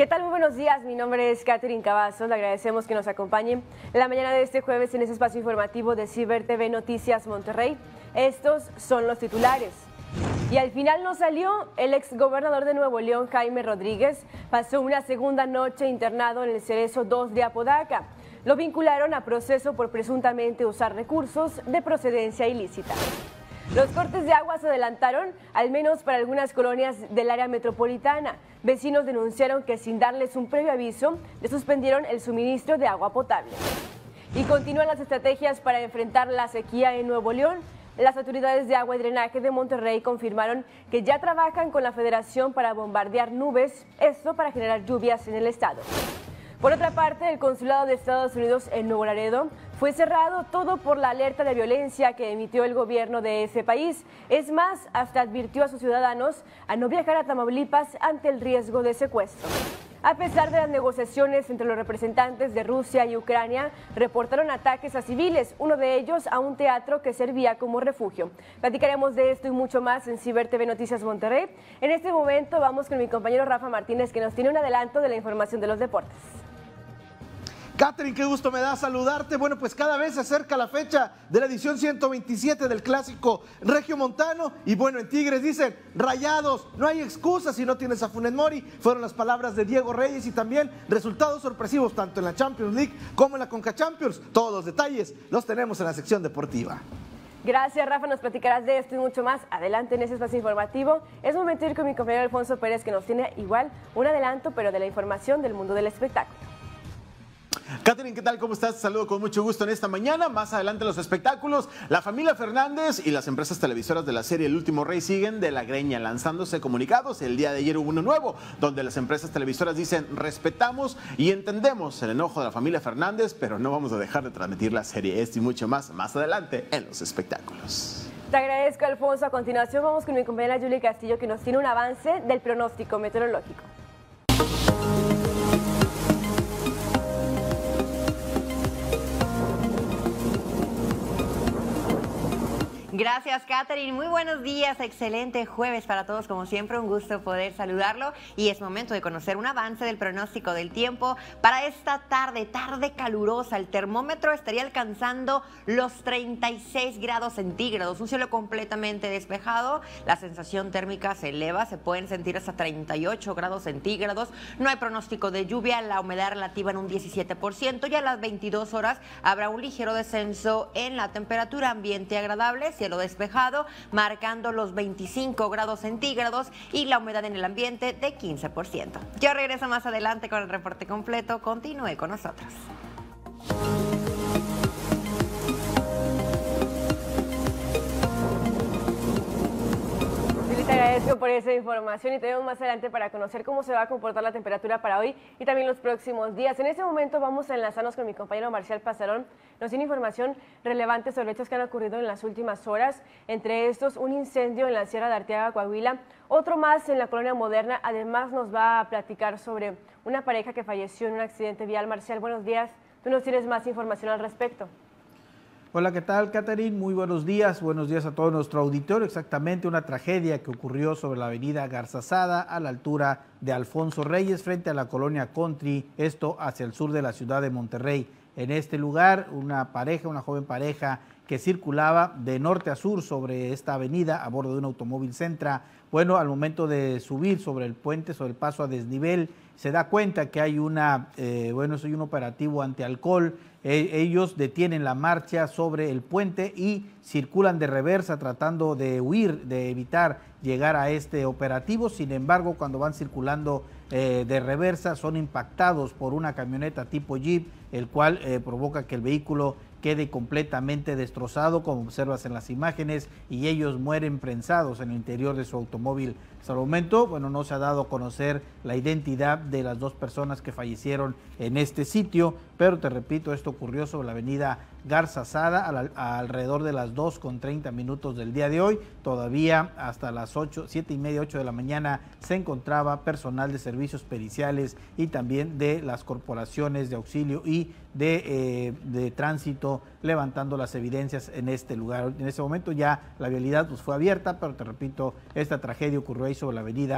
¿Qué tal? Muy buenos días, mi nombre es Catherine Cavazos, le agradecemos que nos acompañen la mañana de este jueves en este espacio informativo de Ciber TV Noticias Monterrey. Estos son los titulares. Y al final no salió, el exgobernador de Nuevo León, Jaime Rodríguez, pasó una segunda noche internado en el Cerezo 2 de Apodaca. Lo vincularon a proceso por presuntamente usar recursos de procedencia ilícita. Los cortes de agua se adelantaron, al menos para algunas colonias del área metropolitana. Vecinos denunciaron que sin darles un previo aviso, le suspendieron el suministro de agua potable. Y continúan las estrategias para enfrentar la sequía en Nuevo León. Las autoridades de agua y drenaje de Monterrey confirmaron que ya trabajan con la Federación para bombardear nubes, esto para generar lluvias en el estado. Por otra parte, el Consulado de Estados Unidos en Nuevo Laredo fue cerrado, todo por la alerta de violencia que emitió el gobierno de ese país. Es más, hasta advirtió a sus ciudadanos a no viajar a Tamaulipas ante el riesgo de secuestro. A pesar de las negociaciones entre los representantes de Rusia y Ucrania, reportaron ataques a civiles, uno de ellos a un teatro que servía como refugio. Platicaremos de esto y mucho más en Ciber TV Noticias Monterrey. En este momento vamos con mi compañero Rafa Martínez, que nos tiene un adelanto de la información de los deportes. Catherine, qué gusto me da saludarte. Bueno, pues cada vez se acerca la fecha de la edición 127 del clásico regiomontano. Y bueno, en Tigres dicen, rayados, no hay excusa si no tienes a Funes Mori. Fueron las palabras de Diego Reyes y también resultados sorpresivos tanto en la Champions League como en la Conca Champions. Todos los detalles los tenemos en la sección deportiva. Gracias, Rafa, nos platicarás de esto y mucho más adelante en ese espacio informativo. Es momento de ir con mi compañero Alfonso Pérez, que nos tiene igual un adelanto, pero de la información del mundo del espectáculo. Catherine, ¿qué tal? ¿Cómo estás? Te saludo con mucho gusto en esta mañana. Más adelante los espectáculos. La familia Fernández y las empresas televisoras de la serie El Último Rey siguen de la greña lanzándose comunicados. El día de ayer hubo uno nuevo donde las empresas televisoras dicen respetamos y entendemos el enojo de la familia Fernández, pero no vamos a dejar de transmitir la serie. Esto y mucho más adelante en los espectáculos. Te agradezco, Alfonso. A continuación vamos con mi compañera Julie Castillo, que nos tiene un avance del pronóstico meteorológico. Gracias, Catherine. Muy buenos días. Excelente jueves para todos. Como siempre, un gusto poder saludarlo. Y es momento de conocer un avance del pronóstico del tiempo para esta tarde calurosa. El termómetro estaría alcanzando los 36 grados centígrados. Un cielo completamente despejado. La sensación térmica se eleva. Se pueden sentir hasta 38 grados centígrados. No hay pronóstico de lluvia. La humedad relativa en un 17%. Y a las 22 horas habrá un ligero descenso en la temperatura. Ambiente agradable, cielo despejado, marcando los 25 grados centígrados y la humedad en el ambiente de 15%. Yo regreso más adelante con el reporte completo. Continúe con nosotros. Te agradezco por esa información y te vemos más adelante para conocer cómo se va a comportar la temperatura para hoy y también los próximos días. En este momento vamos a enlazarnos con mi compañero Marcial Pasarón. Nos tiene información relevante sobre hechos que han ocurrido en las últimas horas. Entre estos, un incendio en la Sierra de Arteaga, Coahuila, otro más en la Colonia Moderna. Además, nos va a platicar sobre una pareja que falleció en un accidente vial. Marcial, buenos días. Tú nos tienes más información al respecto. Hola, ¿qué tal, Catherine? Muy buenos días a todo nuestro auditorio. Exactamente una tragedia que ocurrió sobre la avenida Garzazada a la altura de Alfonso Reyes frente a la colonia Country, esto hacia el sur de la ciudad de Monterrey. En este lugar, una joven pareja que circulaba de norte a sur sobre esta avenida a bordo de un automóvil Sentra. Bueno, al momento de subir sobre el puente, sobre el paso a desnivel, se da cuenta que hay un operativo antialcohol. Ellos detienen la marcha sobre el puente y circulan de reversa tratando de huir, de evitar llegar a este operativo. Sin embargo, cuando van circulando de reversa, son impactados por una camioneta tipo Jeep, el cual provoca que el vehículo quede completamente destrozado, como observas en las imágenes, y ellos mueren prensados en el interior de su automóvil. Hasta el momento, no se ha dado a conocer la identidad de las dos personas que fallecieron en este sitio, pero te repito, esto ocurrió sobre la avenida Garzazada alrededor de las 2:30 del día de hoy. Todavía hasta las 7:30, 8 de la mañana se encontraba personal de servicios periciales y también de las corporaciones de auxilio y de tránsito levantando las evidencias en este lugar. En ese momento ya la vialidad fue abierta, pero te repito, esta tragedia ocurrió ahí sobre la avenida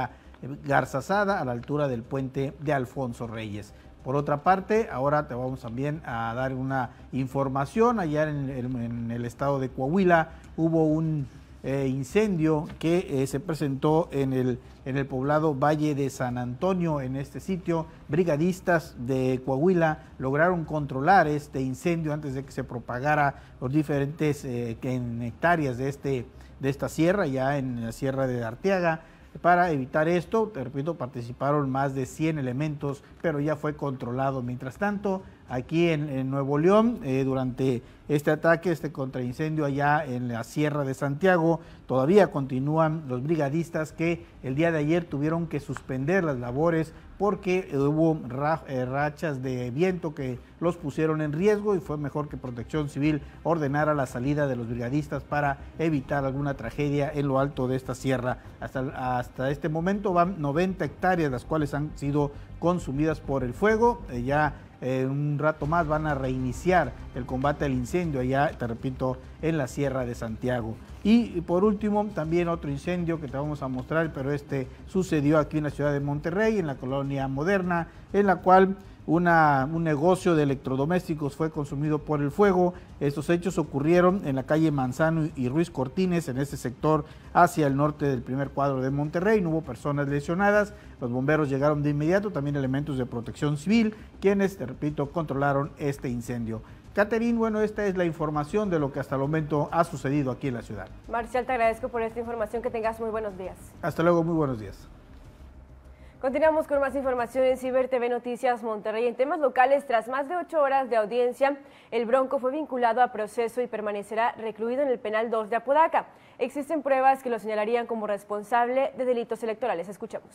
Garzazada, a la altura del puente de Alfonso Reyes. Por otra parte, ahora te vamos también a dar una información. Allá en el estado de Coahuila hubo un incendio que se presentó en el poblado Valle de San Antonio. En este sitio, brigadistas de Coahuila lograron controlar este incendio antes de que se propagara los diferentes en hectáreas de esta sierra, ya en la sierra de Arteaga. Para evitar esto, te repito, participaron más de 100 elementos, pero ya fue controlado. Mientras tanto, aquí en Nuevo León, durante este ataque, este contraincendio allá en la Sierra de Santiago, todavía continúan los brigadistas que el día de ayer tuvieron que suspender las labores porque hubo rachas de viento que los pusieron en riesgo y fue mejor que Protección Civil ordenara la salida de los brigadistas para evitar alguna tragedia en lo alto de esta sierra. Hasta este momento van 90 hectáreas, las cuales han sido consumidas por el fuego. Un rato más van a reiniciar el combate al incendio allá, te repito, en la Sierra de Santiago. Y por último, también otro incendio que te vamos a mostrar, pero este sucedió aquí en la ciudad de Monterrey, en la colonia Moderna, en la cual un negocio de electrodomésticos fue consumido por el fuego. Estos hechos ocurrieron en la calle Manzano y Ruiz Cortines, en este sector hacia el norte del primer cuadro de Monterrey. No hubo personas lesionadas, los bomberos llegaron de inmediato, también elementos de Protección Civil, quienes, te repito, controlaron este incendio. Catherine, bueno, esta es la información de lo que hasta el momento ha sucedido aquí en la ciudad. Marcial, te agradezco por esta información, que tengas muy buenos días. Hasta luego, muy buenos días. Continuamos con más información en Ciber TV Noticias Monterrey. En temas locales, tras más de 8 horas de audiencia, el Bronco fue vinculado a proceso y permanecerá recluido en el penal 2 de Apodaca. Existen pruebas que lo señalarían como responsable de delitos electorales. Escuchemos.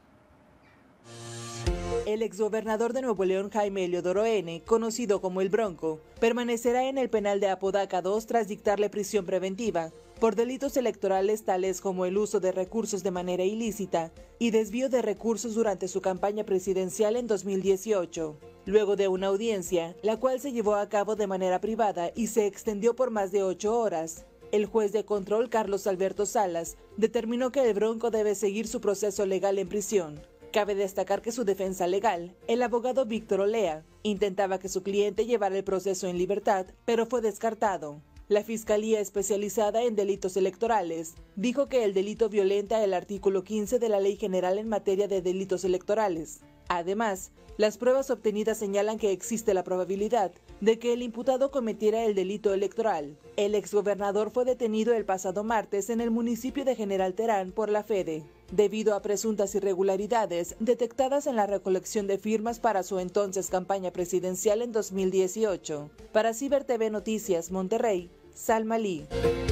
El exgobernador de Nuevo León, Jaime Eliodoro N., conocido como el Bronco, permanecerá en el penal de Apodaca 2 tras dictarle prisión preventiva por delitos electorales tales como el uso de recursos de manera ilícita y desvío de recursos durante su campaña presidencial en 2018. Luego de una audiencia, la cual se llevó a cabo de manera privada y se extendió por más de 8 horas, el juez de control Carlos Alberto Salas determinó que el Bronco debe seguir su proceso legal en prisión. Cabe destacar que su defensa legal, el abogado Víctor Olea, intentaba que su cliente llevara el proceso en libertad, pero fue descartado. La Fiscalía Especializada en Delitos Electorales dijo que el delito violenta el artículo 15 de la Ley General en materia de delitos electorales. Además, las pruebas obtenidas señalan que existe la probabilidad de que el imputado cometiera el delito electoral. El exgobernador fue detenido el pasado martes en el municipio de General Terán por la FEDE, debido a presuntas irregularidades detectadas en la recolección de firmas para su entonces campaña presidencial en 2018. Para Ciber TV Noticias Monterrey, Salma Lee.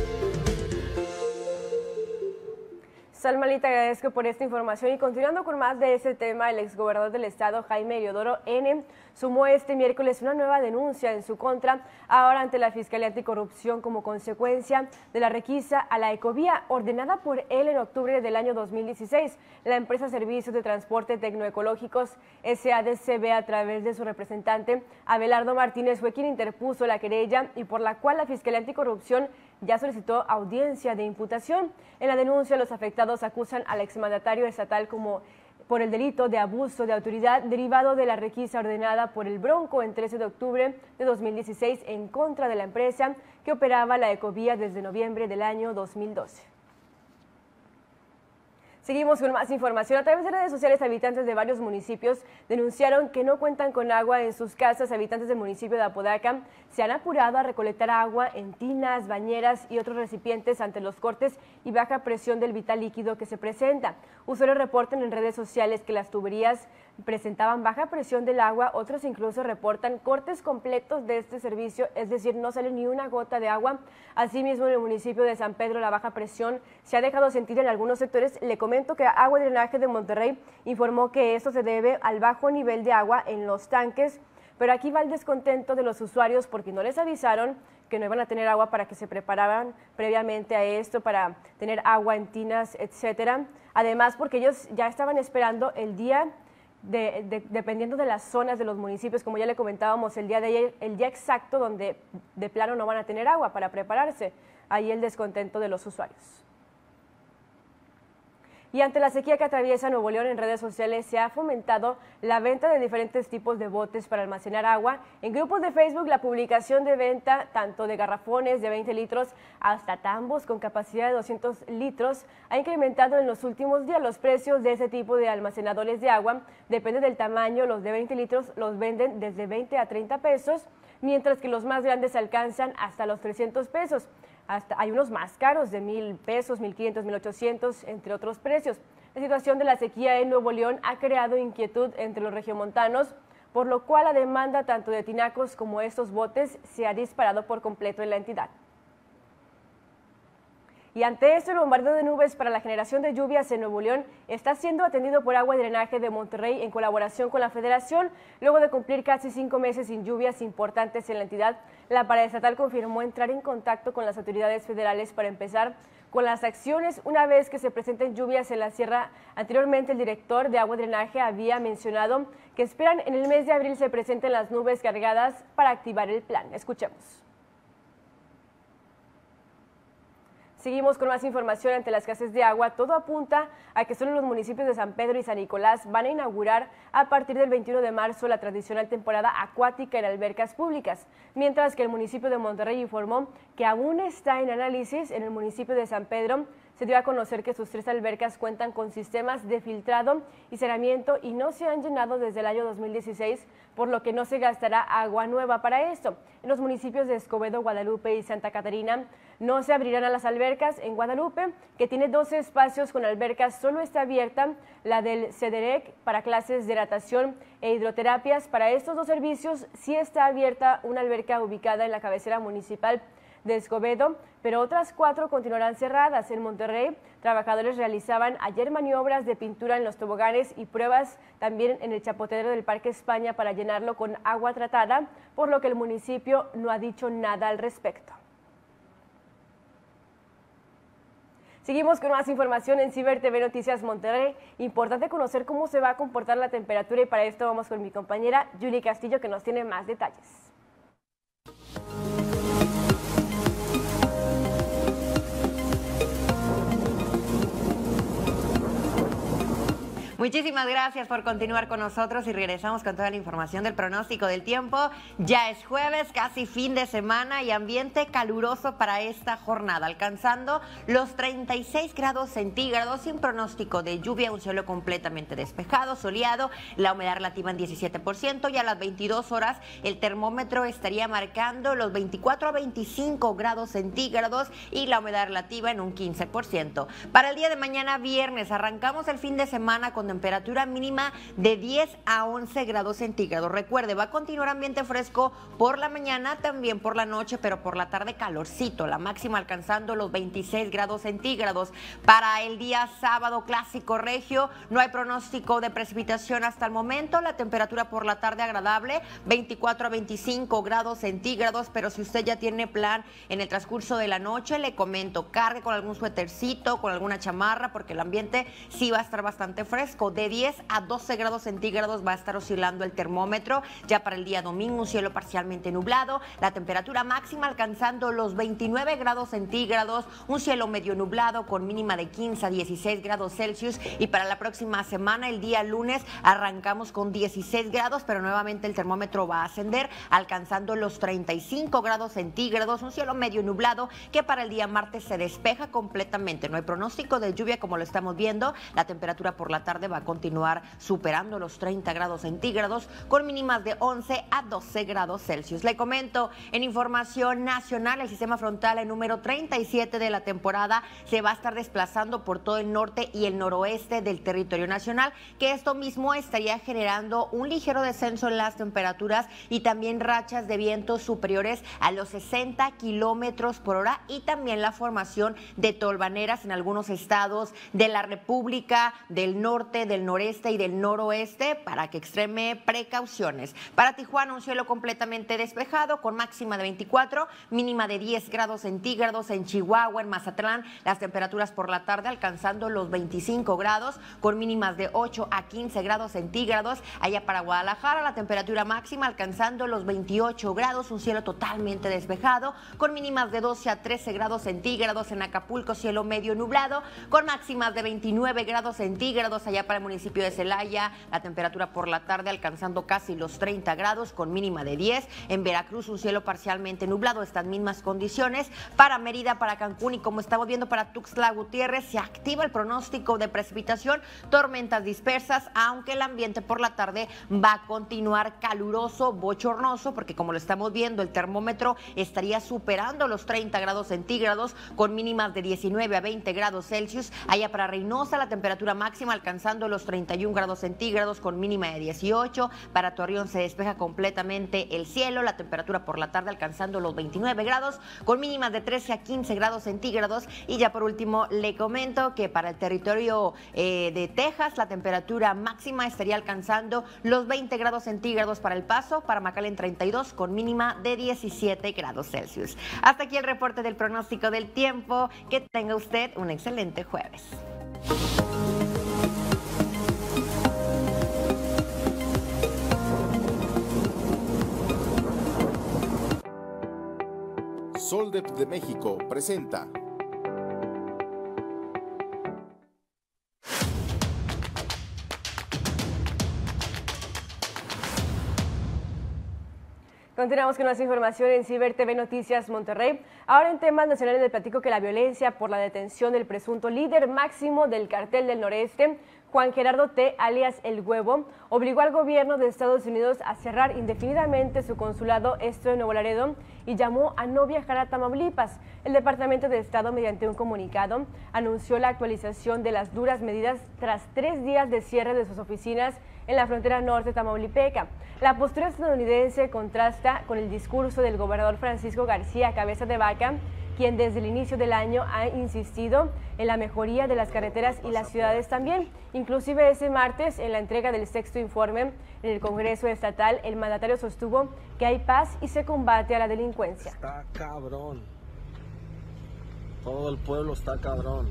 Salma Lee, te agradezco por esta información. Y continuando con más de ese tema, el exgobernador del estado, Jaime Eliodoro N., sumó este miércoles una nueva denuncia en su contra, ahora ante la Fiscalía Anticorrupción, como consecuencia de la requisa a la Ecovía, ordenada por él en octubre del año 2016. La empresa Servicios de Transporte Tecnoecológicos SADCB, a través de su representante, Abelardo Martínez, fue quien interpuso la querella y por la cual la Fiscalía Anticorrupción ya solicitó audiencia de imputación. En la denuncia, los afectados acusan al exmandatario estatal como por el delito de abuso de autoridad derivado de la requisa ordenada por el Bronco en 13 de octubre de 2016 en contra de la empresa que operaba la Ecovía desde noviembre del año 2012. Seguimos con más información. A través de redes sociales, habitantes de varios municipios denunciaron que no cuentan con agua en sus casas. Habitantes del municipio de Apodaca se han apurado a recolectar agua en tinas, bañeras y otros recipientes ante los cortes y baja presión del vital líquido que se presenta. Usuarios reportan en redes sociales que las tuberías presentaban baja presión del agua, otros incluso reportan cortes completos de este servicio, es decir, no sale ni una gota de agua. Asimismo, en el municipio de San Pedro, la baja presión se ha dejado sentir en algunos sectores. Le comento que Agua y Drenaje de Monterrey informó que esto se debe al bajo nivel de agua en los tanques, pero aquí va el descontento de los usuarios porque no les avisaron que no iban a tener agua para que se prepararan previamente a esto, para tener agua en tinas, etcétera. Además, porque ellos ya estaban esperando el día dependiendo de las zonas de los municipios, como ya le comentábamos el día de ayer, el día exacto donde de plano no van a tener agua para prepararse. Ahí el descontento de los usuarios. Y ante la sequía que atraviesa Nuevo León, en redes sociales se ha fomentado la venta de diferentes tipos de botes para almacenar agua. En grupos de Facebook, la publicación de venta tanto de garrafones de 20 litros hasta tambos con capacidad de 200 litros ha incrementado en los últimos días. Los precios de ese tipo de almacenadores de agua dependen del tamaño. Los de 20 litros los venden desde 20 a 30 pesos, mientras que los más grandes alcanzan hasta los 300 pesos. Hay unos más caros de 1,000 pesos, 1,500, 1,800, entre otros precios. La situación de la sequía en Nuevo León ha creado inquietud entre los regiomontanos, por lo cual la demanda tanto de tinacos como estos botes se ha disparado por completo en la entidad. Y ante esto, el bombardeo de nubes para la generación de lluvias en Nuevo León está siendo atendido por Agua y Drenaje de Monterrey en colaboración con la Federación. Luego de cumplir casi 5 meses sin lluvias importantes en la entidad, la paraestatal confirmó entrar en contacto con las autoridades federales para empezar con las acciones una vez que se presenten lluvias en la sierra. Anteriormente, el director de Agua y Drenaje había mencionado que esperan en el mes de abril se presenten las nubes cargadas para activar el plan. Escuchemos. Seguimos con más información. Ante la escasez de agua, todo apunta a que solo los municipios de San Pedro y San Nicolás van a inaugurar a partir del 21 de marzo la tradicional temporada acuática en albercas públicas, mientras que el municipio de Monterrey informó que aún está en análisis. En el municipio de San Pedro se dio a conocer que sus 3 albercas cuentan con sistemas de filtrado y saneamiento y no se han llenado desde el año 2016, por lo que no se gastará agua nueva para esto. En los municipios de Escobedo, Guadalupe y Santa Catarina no se abrirán a las albercas. En Guadalupe, que tiene 12 espacios con albercas, solo está abierta la del CEDEREC para clases de natación e hidroterapias. Para estos 2 servicios sí está abierta una alberca ubicada en la cabecera municipal de Escobedo, pero otras 4 continuarán cerradas. En Monterrey, trabajadores realizaban ayer maniobras de pintura en los toboganes y pruebas también en el chapotero del Parque España para llenarlo con agua tratada, por lo que el municipio no ha dicho nada al respecto. Seguimos con más información en Ciber TV Noticias Monterrey. Importante conocer cómo se va a comportar la temperatura y para esto vamos con mi compañera Julie Castillo, que nos tiene más detalles. Muchísimas gracias por continuar con nosotros y regresamos con toda la información del pronóstico del tiempo. Ya es jueves, casi fin de semana y ambiente caluroso para esta jornada, alcanzando los 36 grados centígrados sin pronóstico de lluvia, un cielo completamente despejado, soleado, la humedad relativa en 17% y a las 22 horas el termómetro estaría marcando los 24 a 25 grados centígrados y la humedad relativa en un 15%. Para el día de mañana, viernes, arrancamos el fin de semana con temperatura mínima de 10 a 11 grados centígrados. Recuerde, va a continuar ambiente fresco por la mañana, también por la noche, pero por la tarde calorcito, la máxima alcanzando los 26 grados centígrados. Para el día sábado, clásico regio, no hay pronóstico de precipitación hasta el momento, la temperatura por la tarde agradable, 24 a 25 grados centígrados, pero si usted ya tiene plan en el transcurso de la noche, le comento, cargue con algún suétercito, con alguna chamarra, porque el ambiente sí va a estar bastante fresco. De 10 a 12 grados centígrados va a estar oscilando el termómetro. Ya para el día domingo, un cielo parcialmente nublado, la temperatura máxima alcanzando los 29 grados centígrados, un cielo medio nublado con mínima de 15 a 16 grados Celsius. Y para la próxima semana, el día lunes, arrancamos con 16 grados, pero nuevamente el termómetro va a ascender, alcanzando los 35 grados centígrados, un cielo medio nublado que para el día martes se despeja completamente. No hay pronóstico de lluvia como lo estamos viendo. La temperatura por la tarde va a continuar superando los 30 grados centígrados con mínimas de 11 a 12 grados Celsius. Le comento en información nacional, el sistema frontal número 37 de la temporada se va a estar desplazando por todo el norte y el noroeste del territorio nacional, que esto mismo estaría generando un ligero descenso en las temperaturas y también rachas de vientos superiores a los 60 kilómetros por hora y también la formación de tolvaneras en algunos estados de la República del Norte parte del noreste y del noroeste para que extreme precauciones. Para Tijuana, un cielo completamente despejado con máxima de 24, mínima de 10 grados centígrados. En Chihuahua, en Mazatlán, las temperaturas por la tarde alcanzando los 25 grados con mínimas de 8 a 15 grados centígrados. Allá para Guadalajara, la temperatura máxima alcanzando los 28 grados, un cielo totalmente despejado con mínimas de 12 a 13 grados centígrados. En Acapulco, cielo medio nublado con máximas de 29 grados centígrados. Allá para el municipio de Celaya, la temperatura por la tarde alcanzando casi los 30 grados con mínima de 10. En Veracruz, un cielo parcialmente nublado, estas mismas condiciones. Para Mérida, para Cancún y como estamos viendo para Tuxtla Gutiérrez, se activa el pronóstico de precipitación, tormentas dispersas, aunque el ambiente por la tarde va a continuar caluroso, bochornoso, porque como lo estamos viendo, el termómetro estaría superando los 30 grados centígrados con mínimas de 19 a 20 grados Celsius. Allá para Reynosa, la temperatura máxima alcanzando los 31 grados centígrados con mínima de 18. Para Torreón se despeja completamente el cielo, la temperatura por la tarde alcanzando los 29 grados con mínimas de 13 a 15 grados centígrados. Y ya por último le comento que para el territorio de Texas, la temperatura máxima estaría alcanzando los 20 grados centígrados para El Paso, para McAllen 32 con mínima de 17 grados Celsius. Hasta aquí el reporte del pronóstico del tiempo. Que tenga usted un excelente jueves. Soldep de México presenta. Continuamos con más información en Ciber TV Noticias Monterrey. Ahora en temas nacionales le platico que la violencia por la detención del presunto líder máximo del Cartel del Noreste, Juan Gerardo T., alias El Huevo, obligó al gobierno de Estados Unidos a cerrar indefinidamente su consulado, esto en Nuevo Laredo, y llamó a no viajar a Tamaulipas. El Departamento de Estado, mediante un comunicado, anunció la actualización de las duras medidas tras 3 días de cierre de sus oficinas en la frontera norte tamaulipeca. La postura estadounidense contrasta con el discurso del gobernador Francisco García Cabeza de Vaca, quien desde el inicio del año ha insistido en la mejoría de las carreteras y las ciudades también. Inclusive ese martes, en la entrega del 6º informe en el Congreso Estatal, el mandatario sostuvo que hay paz y se combate a la delincuencia. Está cabrón. Todo el pueblo está cabrón.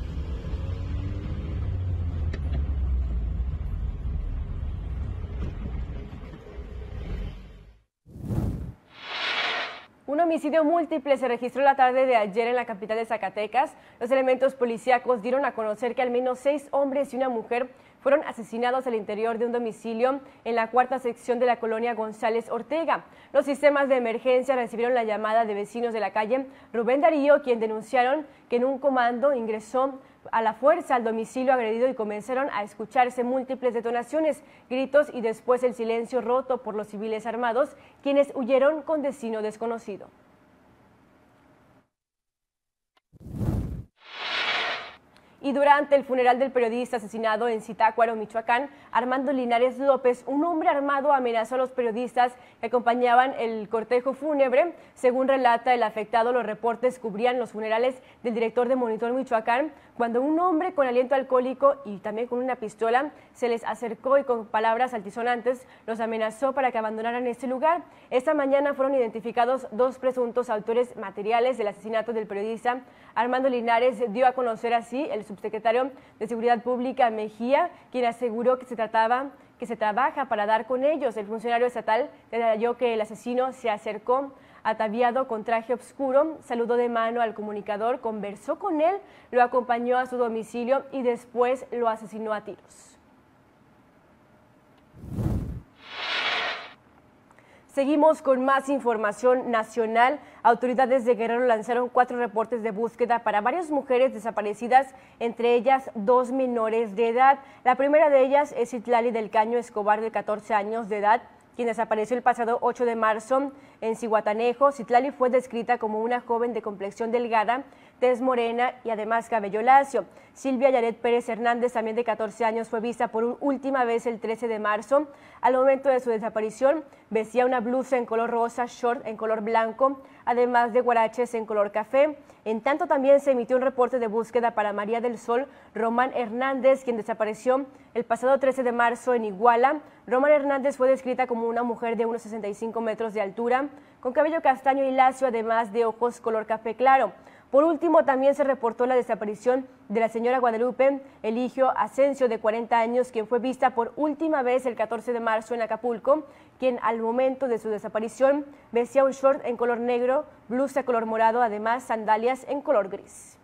Un homicidio múltiple se registró la tarde de ayer en la capital de Zacatecas. Los elementos policíacos dieron a conocer que al menos 6 hombres y una mujer fueron asesinados al interior de un domicilio en la 4ª sección de la colonia González Ortega. Los sistemas de emergencia recibieron la llamada de vecinos de la calle Rubén Darío, quien denunciaron que en un comando ingresó a la fuerza al domicilio agredido y comenzaron a escucharse múltiples detonaciones, gritos y después el silencio roto por los civiles armados, quienes huyeron con destino desconocido. Y durante el funeral del periodista asesinado en Zitácuaro, Michoacán, Armando Linares López, un hombre armado amenazó a los periodistas que acompañaban el cortejo fúnebre. Según relata el afectado, los reportes cubrían los funerales del director de Monitor Michoacán, cuando un hombre con aliento alcohólico y también con una pistola se les acercó y con palabras altisonantes los amenazó para que abandonaran este lugar. Esta mañana fueron identificados 2 presuntos autores materiales del asesinato del periodista. Armando Linares dio a conocer así el subsecretario de Seguridad Pública Mejía, quien aseguró que se trabaja para dar con ellos. El funcionario estatal detalló que el asesino se acercó ataviado con traje oscuro, saludó de mano al comunicador, conversó con él, lo acompañó a su domicilio y después lo asesinó a tiros. Seguimos con más información nacional. Autoridades de Guerrero lanzaron 4 reportes de búsqueda para varias mujeres desaparecidas, entre ellas 2 menores de edad. La primera de ellas es Citlali del Caño Escobar, de 14 años de edad, quien desapareció el pasado 8 de marzo en Zihuatanejo. Citlali fue descrita como una joven de complexión delgada, tez morena y además cabello lacio. Silvia Yaret Pérez Hernández, también de 14 años, fue vista por última vez el 13 de marzo. Al momento de su desaparición, vestía una blusa en color rosa, short en color blanco, además de guaraches en color café. En tanto, también se emitió un reporte de búsqueda para María del Sol Román Hernández, quien desapareció el pasado 13 de marzo en Iguala. Román Hernández fue descrita como una mujer de unos 65 metros de altura, con cabello castaño y lacio, además de ojos color café claro. Por último, también se reportó la desaparición de la señora Guadalupe Eligio Asensio, de 40 años, quien fue vista por última vez el 14 de marzo en Acapulco, quien al momento de su desaparición vestía un short en color negro, blusa color morado, además sandalias en color gris.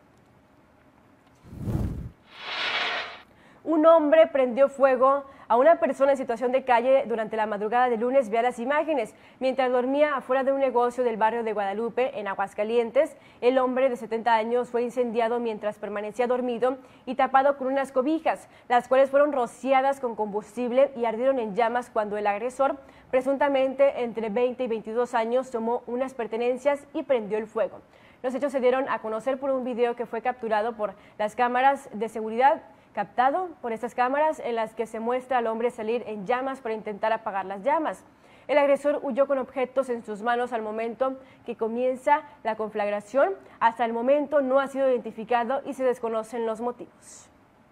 Un hombre prendió fuego a una persona en situación de calle durante la madrugada de lunes. Vea las imágenes. Mientras dormía afuera de un negocio del barrio de Guadalupe, en Aguascalientes, el hombre de 70 años fue incendiado mientras permanecía dormido y tapado con unas cobijas, las cuales fueron rociadas con combustible y ardieron en llamas cuando el agresor, presuntamente entre 20 y 22 años, tomó unas pertenencias y prendió el fuego. Los hechos se dieron a conocer por un video que fue capturado por las cámaras de seguridad, captado por estas cámaras en las que se muestra al hombre salir en llamas para intentar apagar las llamas. El agresor huyó con objetos en sus manos al momento que comienza la conflagración. Hasta el momento no ha sido identificado y se desconocen los motivos.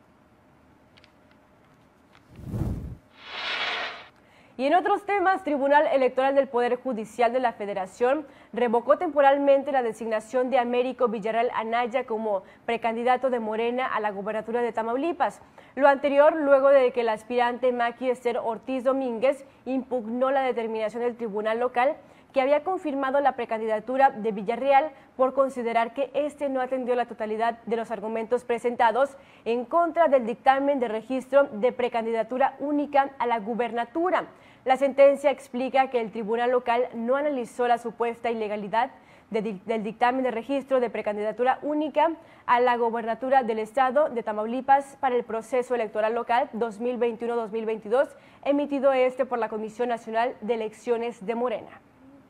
Y en otros temas, Tribunal Electoral del Poder Judicial de la Federación revocó temporalmente la designación de Américo Villarreal Anaya como precandidato de Morena a la gubernatura de Tamaulipas. Lo anterior, luego de que el aspirante Maqui Esther Ortiz Domínguez impugnó la determinación del tribunal local que había confirmado la precandidatura de Villarreal por considerar que este no atendió la totalidad de los argumentos presentados en contra del dictamen de registro de precandidatura única a la gubernatura. La sentencia explica que el tribunal local no analizó la supuesta ilegalidad del dictamen de registro de precandidatura única a la gobernatura del estado de Tamaulipas para el proceso electoral local 2021-2022, emitido por la Comisión Nacional de Elecciones de Morena.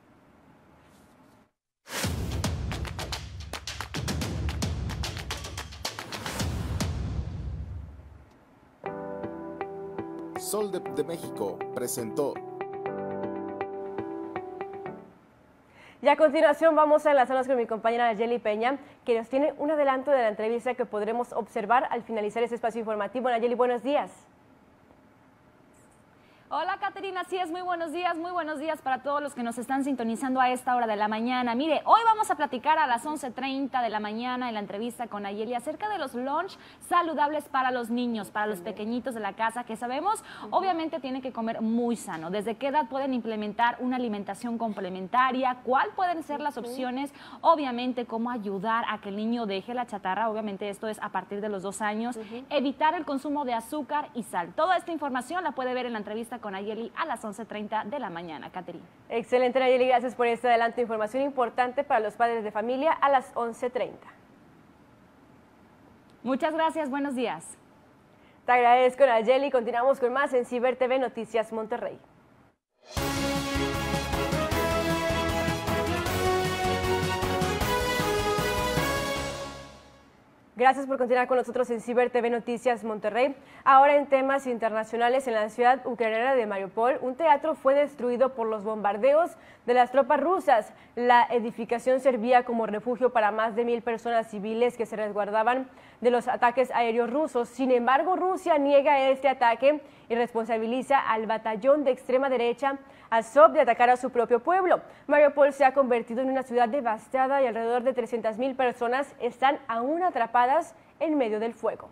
Soldep de México presentó. Y a continuación vamos a enlazarnos con mi compañera Nayeli Peña, que nos tiene un adelanto de la entrevista que podremos observar al finalizar este espacio informativo. Nayeli, buenos días. Hola, Caterina, así es, muy buenos días para todos los que nos están sintonizando a esta hora de la mañana. Mire, hoy vamos a platicar a las 11:30 de la mañana en la entrevista con Nayeli acerca de los lunch saludables para los niños, para los pequeñitos de la casa, que sabemos, obviamente tienen que comer muy sano. ¿Desde qué edad pueden implementar una alimentación complementaria? ¿Cuál pueden ser las opciones? Obviamente, cómo ayudar a que el niño deje la chatarra, obviamente esto es a partir de los 2 años, evitar el consumo de azúcar y sal. Toda esta información la puede ver en la entrevista con Nayeli a las 11:30 de la mañana, Caterina. Excelente, Nayeli, gracias por este adelanto. Información importante para los padres de familia a las 11:30. Muchas gracias, buenos días. Te agradezco, Nayeli. Continuamos con más en Ciber TV Noticias Monterrey. Gracias por continuar con nosotros en Ciber TV Noticias Monterrey. Ahora en temas internacionales, en la ciudad ucraniana de Mariupol, un teatro fue destruido por los bombardeos de las tropas rusas. La edificación servía como refugio para más de 1000 personas civiles que se resguardaban de los ataques aéreos rusos. Sin embargo, Rusia niega este ataque y responsabiliza al batallón de extrema derecha Azov de atacar a su propio pueblo. Mariupol se ha convertido en una ciudad devastada y alrededor de 300,000 personas están aún atrapadas en medio del fuego.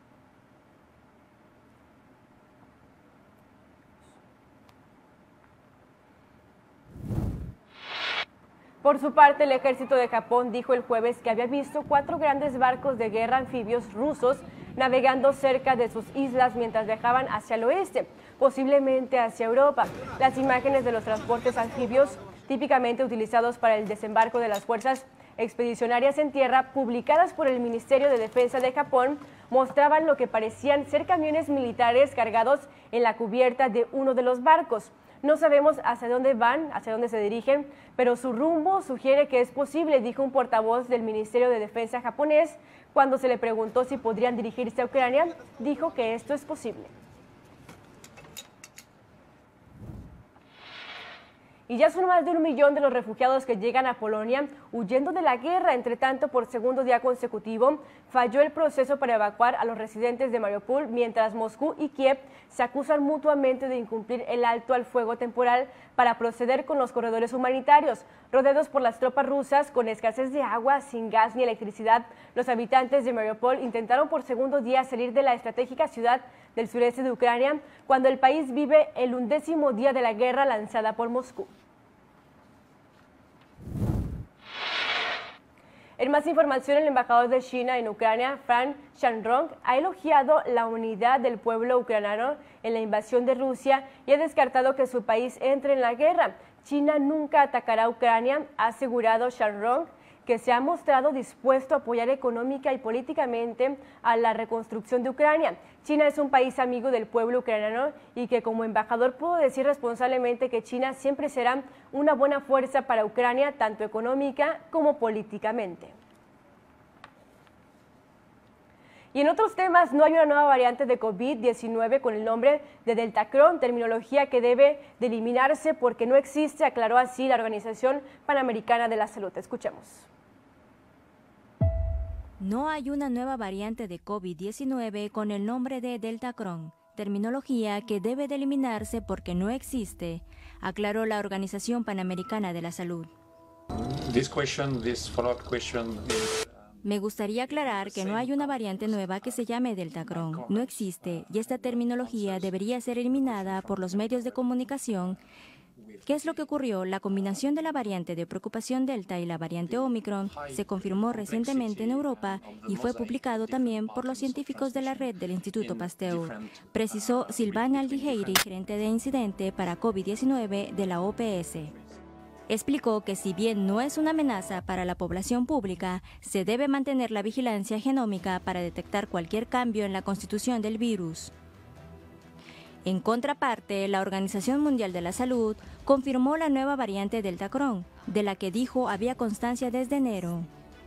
Por su parte, el ejército de Japón dijo el jueves que había visto 4 grandes barcos de guerra anfibios rusos navegando cerca de sus islas mientras viajaban hacia el oeste, posiblemente hacia Europa. Las imágenes de los transportes anfibios, típicamente utilizados para el desembarco de las fuerzas expedicionarias en tierra, publicadas por el Ministerio de Defensa de Japón, mostraban lo que parecían ser camiones militares cargados en la cubierta de uno de los barcos. No sabemos hacia dónde van, hacia dónde se dirigen, pero su rumbo sugiere que es posible, dijo un portavoz del Ministerio de Defensa japonés. Cuando se le preguntó si podrían dirigirse a Ucrania, dijo que esto es posible. Y ya son más de 1 millón de los refugiados que llegan a Polonia huyendo de la guerra. Entre tanto, por segundo día consecutivo, falló el proceso para evacuar a los residentes de Mariupol, mientras Moscú y Kiev se acusan mutuamente de incumplir el alto al fuego temporal para proceder con los corredores humanitarios. Rodeados por las tropas rusas, con escasez de agua, sin gas ni electricidad, los habitantes de Mariupol intentaron por segundo día salir de la estratégica ciudad del sureste de Ucrania, cuando el país vive el 11º día de la guerra lanzada por Moscú. En más información, el embajador de China en Ucrania, Fan Shanrong, ha elogiado la unidad del pueblo ucraniano en la invasión de Rusia y ha descartado que su país entre en la guerra. China nunca atacará a Ucrania, ha asegurado Shanrong, que se ha mostrado dispuesto a apoyar económica y políticamente a la reconstrucción de Ucrania. China es un país amigo del pueblo ucraniano y que como embajador puedo decir responsablemente que China siempre será una buena fuerza para Ucrania, tanto económica como políticamente. Y en otros temas, no hay una nueva variante de COVID-19 con el nombre de Deltacron, terminología que debe de eliminarse porque no existe, aclaró así la Organización Panamericana de la Salud. Escuchemos. No hay una nueva variante de COVID-19 con el nombre de Deltacron, terminología que debe de eliminarse porque no existe, aclaró la Organización Panamericana de la Salud. Me gustaría aclarar que no hay una variante nueva que se llame Deltacron, no existe, y esta terminología debería ser eliminada por los medios de comunicación. ¿Qué es lo que ocurrió? La combinación de la variante de preocupación Delta y la variante Omicron se confirmó recientemente en Europa y fue publicado también por los científicos de la red del Instituto Pasteur, precisó Silvana Aldiheiri, gerente de incidente para COVID-19 de la OPS. Explicó que si bien no es una amenaza para la población pública, se debe mantener la vigilancia genómica para detectar cualquier cambio en la constitución del virus. En contraparte, la Organización Mundial de la Salud confirmó la nueva variante Deltacron, de la que dijo había constancia desde enero.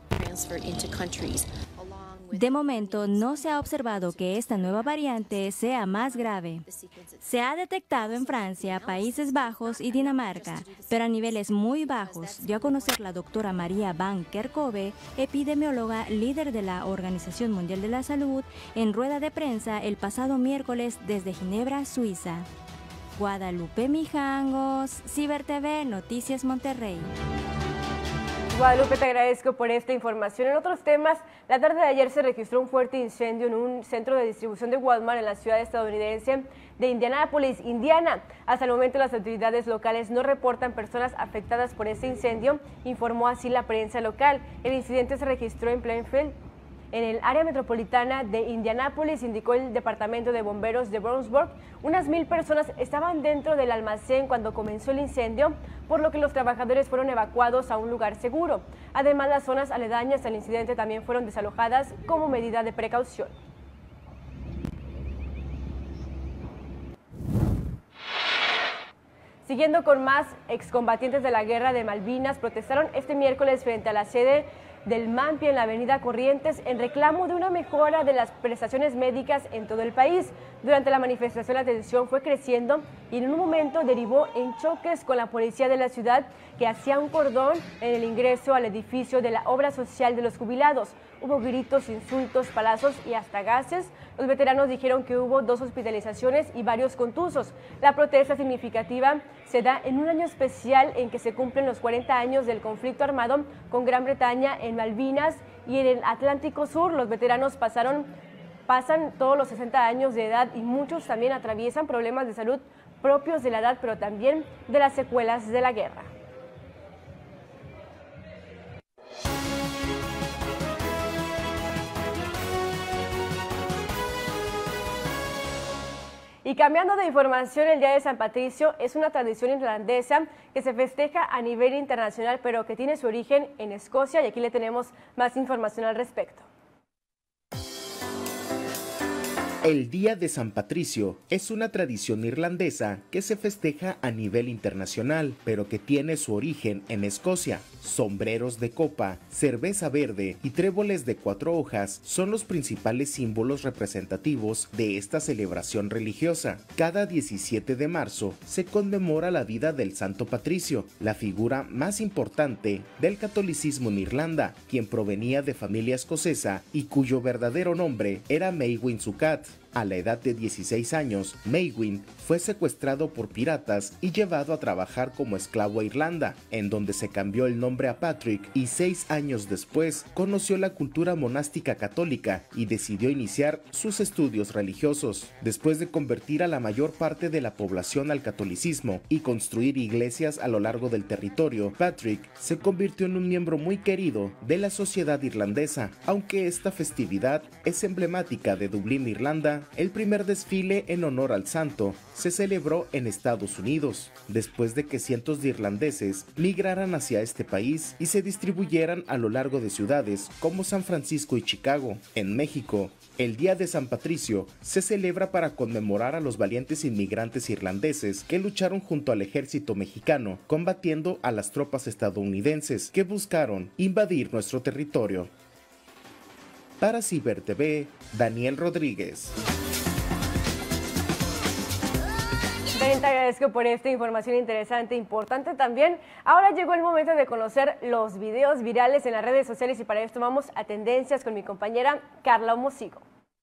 De momento, no se ha observado que esta nueva variante sea más grave. Se ha detectado en Francia, Países Bajos y Dinamarca, pero a niveles muy bajos, dio a conocer la doctora María Van Kerkhove, epidemióloga líder de la Organización Mundial de la Salud, en rueda de prensa el pasado miércoles desde Ginebra, Suiza. Guadalupe Mijangos, Ciber TV, Noticias Monterrey. Guadalupe, te agradezco por esta información. En otros temas, la tarde de ayer se registró un fuerte incendio en un centro de distribución de Walmart en la ciudad estadounidense de Indianápolis, Indiana. Hasta el momento las autoridades locales no reportan personas afectadas por este incendio, informó así la prensa local. El incidente se registró en Plainfield, en el área metropolitana de Indianápolis, indicó el Departamento de Bomberos de Brownsburg. Unas 1000 personas estaban dentro del almacén cuando comenzó el incendio, por lo que los trabajadores fueron evacuados a un lugar seguro. Además, las zonas aledañas al incidente también fueron desalojadas como medida de precaución. Siguiendo con más, excombatientes de la Guerra de Malvinas protestaron este miércoles frente a la sede del MAMPI en la avenida Corrientes en reclamo de una mejora de las prestaciones médicas en todo el país. Durante la manifestación la tensión fue creciendo y en un momento derivó en choques con la policía de la ciudad que hacía un cordón en el ingreso al edificio de la obra social de los jubilados. Hubo gritos, insultos, palazos y hasta gases. Los veteranos dijeron que hubo 2 hospitalizaciones y varios contusos. La protesta significativa se da en un año especial en que se cumplen los 40 años del conflicto armado con Gran Bretaña en Malvinas y en el Atlántico Sur. Los veteranos pasan todos los 60 años de edad y muchos también atraviesan problemas de salud propios de la edad, pero también de las secuelas de la guerra. Y cambiando de información, el Día de San Patricio es una tradición irlandesa que se festeja a nivel internacional, pero que tiene su origen en Escocia, y aquí le tenemos más información al respecto. El Día de San Patricio es una tradición irlandesa que se festeja a nivel internacional, pero que tiene su origen en Escocia. Sombreros de copa, cerveza verde y tréboles de 4 hojas son los principales símbolos representativos de esta celebración religiosa. Cada 17 de marzo se conmemora la vida del Santo Patricio, la figura más importante del catolicismo en Irlanda, quien provenía de familia escocesa y cuyo verdadero nombre era Maewyn Succat. A la edad de 16 años, Maewyn fue secuestrado por piratas y llevado a trabajar como esclavo a Irlanda, en donde se cambió el nombre a Patrick, y 6 años después conoció la cultura monástica católica y decidió iniciar sus estudios religiosos. Después de convertir a la mayor parte de la población al catolicismo y construir iglesias a lo largo del territorio, Patrick se convirtió en un miembro muy querido de la sociedad irlandesa. Aunque esta festividad es emblemática de Dublín, Irlanda, el primer desfile en honor al santo se celebró en Estados Unidos, después de que cientos de irlandeses migraran hacia este país y se distribuyeran a lo largo de ciudades como San Francisco y Chicago. En México, el Día de San Patricio se celebra para conmemorar a los valientes inmigrantes irlandeses que lucharon junto al ejército mexicano, combatiendo a las tropas estadounidenses que buscaron invadir nuestro territorio. Para Ciber TV, Daniel Rodríguez. Te agradezco por esta información interesante e importante también. Ahora llegó el momento de conocer los videos virales en las redes sociales y para esto vamos a Tendencias con mi compañera Carla Homosigo.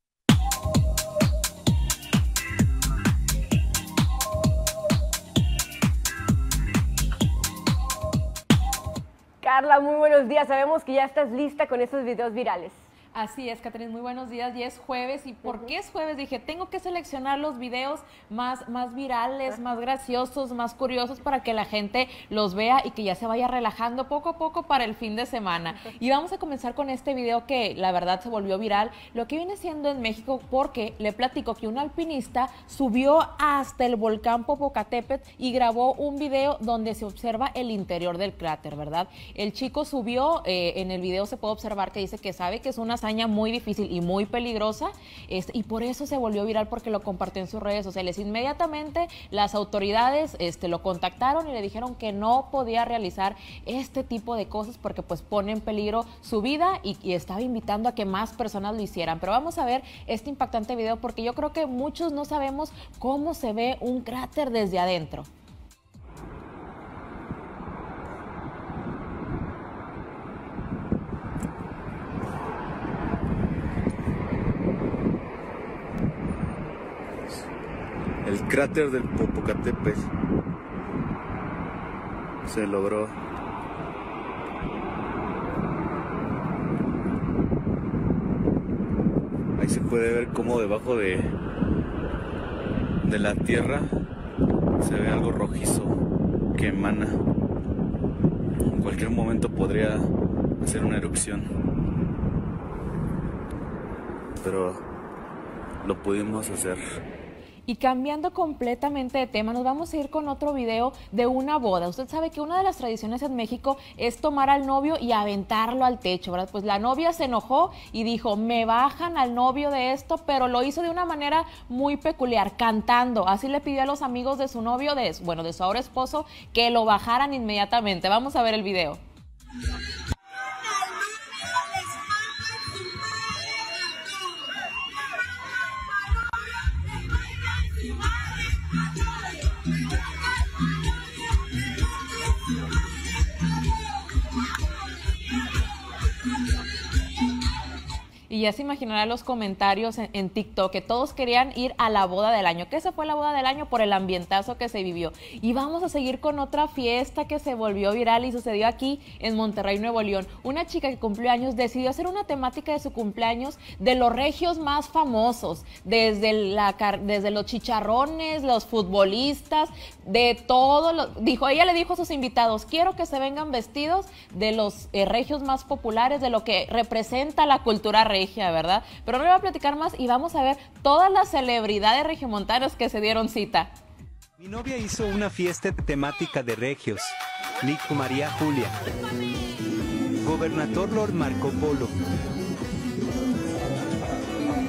Carla, muy buenos días. Sabemos que ya estás lista con estos videos virales. Así es, Catherine, muy buenos días. Ya es jueves. ¿Y por qué es jueves? Dije, tengo que seleccionar los videos más virales, más graciosos, más curiosos para que la gente los vea y que ya se vaya relajando poco a poco para el fin de semana. Y vamos a comenzar con este video que la verdad se volvió viral, lo que viene siendo en México, porque le platico que un alpinista subió hasta el volcán Popocatépetl y grabó un video donde se observa el interior del cráter, ¿verdad? El chico subió, en el video se puede observar que dice que sabe que es una hazaña muy difícil y muy peligrosa, y por eso se volvió viral, porque lo compartió en sus redes sociales. Inmediatamente las autoridades lo contactaron y le dijeron que no podía realizar este tipo de cosas porque pues pone en peligro su vida y estaba invitando a que más personas lo hicieran. Pero vamos a ver este impactante video porque yo creo que muchos no sabemos cómo se ve un cráter desde adentro. El cráter del Popocatépetl se logró. Ahí se puede ver cómo debajo de la tierra se ve algo rojizo que emana. En cualquier momento podría hacer una erupción, pero lo pudimos hacer. Y cambiando completamente de tema, nos vamos a ir con otro video de una boda. Usted sabe que una de las tradiciones en México es tomar al novio y aventarlo al techo, ¿verdad? Pues la novia se enojó y dijo, me bajan al novio de esto, pero lo hizo de una manera muy peculiar, cantando. Así le pidió a los amigos de su novio, de su ahora esposo, que lo bajaran inmediatamente. Vamos a ver el video. Y ya se imaginarán los comentarios en TikTok que todos querían ir a la boda del año. ¿Qué se fue la boda del año? Por el ambientazo que se vivió. Y vamos a seguir con otra fiesta que se volvió viral y sucedió aquí en Monterrey, Nuevo León. Una chica que cumplió años decidió hacer una temática de su cumpleaños de los regios más famosos, desde los chicharrones, los futbolistas, de todo. Ella le dijo a sus invitados, quiero que se vengan vestidos de los regios más populares, de lo que representa la cultura regia, ¿verdad? Pero no le voy a platicar más y vamos a ver todas las celebridades regiomontanas que se dieron cita. Mi novia hizo una fiesta temática de regios. Nico María Julia. Gobernador Lord Marco Polo.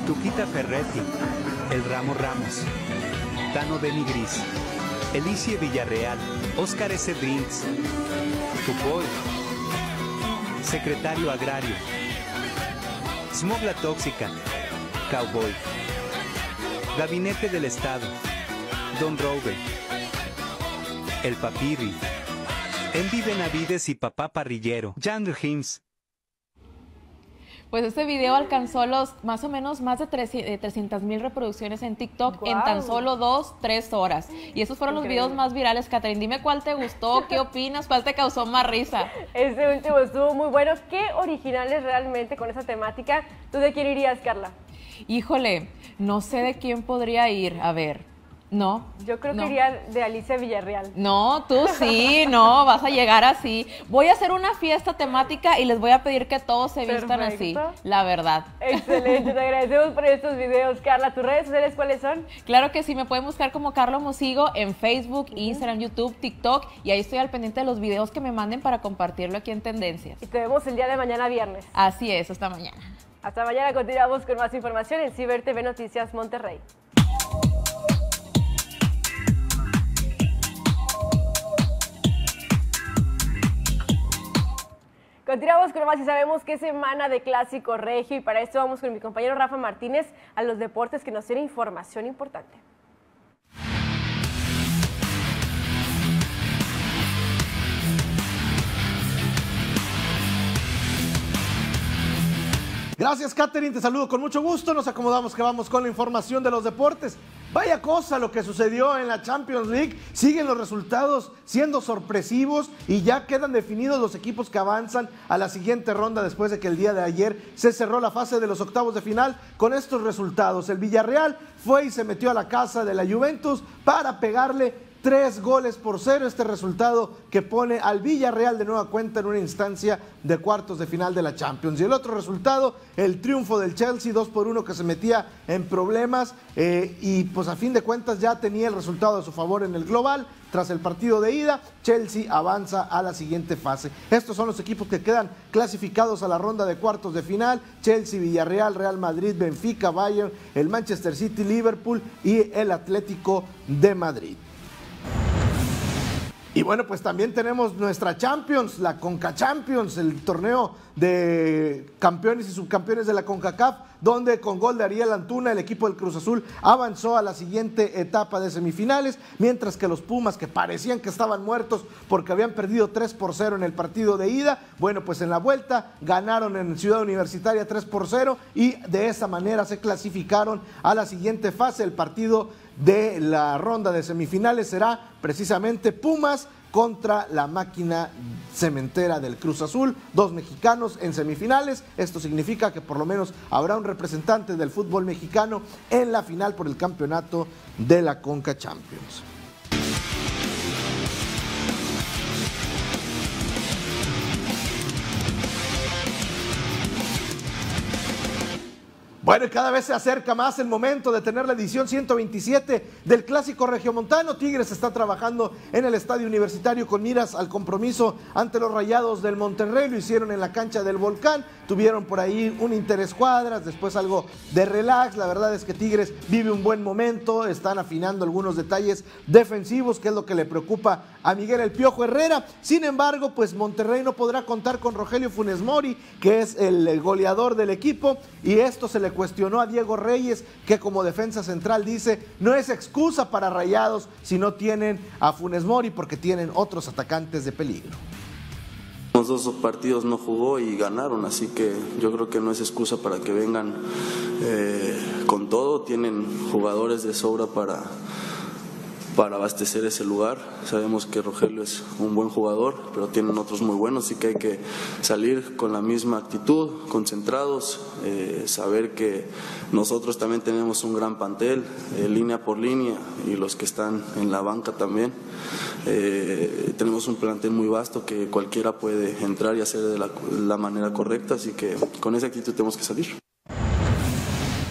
Tuquita Ferretti, El Ramo Ramos, Tano Denigris, Elicie Villarreal, Óscar S. Drinks, Tupoy, Secretario Agrario, Smogla Tóxica, Cowboy, Gabinete del Estado, Don Robe, El Papirri, Envy Benavides y Papá Parrillero, Jan Hims. Pues este video alcanzó más o menos más de 300,000 reproducciones en TikTok en tan solo 2-3 horas. Y esos fueron los videos más virales, Catherine. Dime cuál te gustó, qué opinas, cuál te causó más risa. Este último estuvo muy bueno. Qué originales realmente con esa temática. ¿Tú de quién irías, Carla? Híjole, no sé de quién podría ir. A ver. No. Yo creo que iría de Alicia Villarreal. No, tú sí, no, vas a llegar así. Voy a hacer una fiesta temática y les voy a pedir que todos se vistan así, la verdad. Excelente, te agradecemos por estos videos, Carla. ¿Tus redes sociales cuáles son? Claro que sí, me pueden buscar como Carla Mosigo en Facebook, Instagram, YouTube, TikTok, y ahí estoy al pendiente de los videos que me manden para compartirlo aquí en Tendencias. Y te vemos el día de mañana viernes. Así es, hasta mañana. Hasta mañana, continuamos con más información en Ciber TV Noticias Monterrey. Continuamos con más y sabemos que es semana de Clásico Regio y para esto vamos con mi compañero Rafa Martínez a los deportes que nos tiene información importante. Gracias, Catherine, te saludo con mucho gusto. Nos acomodamos que vamos con la información de los deportes. Vaya cosa lo que sucedió en la Champions League. Siguen los resultados siendo sorpresivos y ya quedan definidos los equipos que avanzan a la siguiente ronda después de que el día de ayer se cerró la fase de los octavos de final con estos resultados. El Villarreal fue y se metió a la casa de la Juventus para pegarle 3-0. Este resultado que pone al Villarreal de nueva cuenta en una instancia de cuartos de final de la Champions. Y el otro resultado, el triunfo del Chelsea 2-1 que se metía en problemas y pues a fin de cuentas ya tenía el resultado a su favor en el global. Tras el partido de ida, Chelsea avanza a la siguiente fase. Estos son los equipos que quedan clasificados a la ronda de cuartos de final: Chelsea, Villarreal, Real Madrid, Benfica, Bayern, el Manchester City, Liverpool y el Atlético de Madrid. Y bueno, pues también tenemos nuestra Champions, la Conca Champions, el torneo de campeones y subcampeones de la CONCACAF, donde con gol de Ariel Antuna el equipo del Cruz Azul avanzó a la siguiente etapa de semifinales, mientras que los Pumas, que parecían que estaban muertos porque habían perdido 3-0 en el partido de ida, bueno, pues en la vuelta ganaron en Ciudad Universitaria 3-0 y de esa manera se clasificaron a la siguiente fase. El partido de la ronda de semifinales será precisamente Pumas contra la máquina cementera del Cruz Azul, 2 mexicanos en semifinales. Esto significa que por lo menos habrá un representante del fútbol mexicano en la final por el campeonato de la Conca Champions. Bueno, y cada vez se acerca más el momento de tener la edición 127 del Clásico Regiomontano. Tigres está trabajando en el Estadio Universitario con miras al compromiso ante los Rayados del Monterrey. Lo hicieron en la cancha del Volcán. Tuvieron por ahí un interescuadras, después algo de relax. La verdad es que Tigres vive un buen momento. Están afinando algunos detalles defensivos, que es lo que le preocupa a Miguel El Piojo Herrera. Sin embargo, pues Monterrey no podrá contar con Rogelio Funes Mori, que es el goleador del equipo, y esto se le cuestionó a Diego Reyes, que como defensa central dice no es excusa para Rayados si no tienen a Funes Mori, porque tienen otros atacantes de peligro. Los 2 partidos no jugó y ganaron, así que yo creo que no es excusa para que vengan con todo. Tienen jugadores de sobra para abastecer ese lugar. Sabemos que Rogelio es un buen jugador, pero tienen otros muy buenos, así que hay que salir con la misma actitud, concentrados, saber que nosotros también tenemos un gran plantel, línea por línea, y los que están en la banca también. Tenemos un plantel muy vasto que cualquiera puede entrar y hacer de la manera correcta, así que con esa actitud tenemos que salir.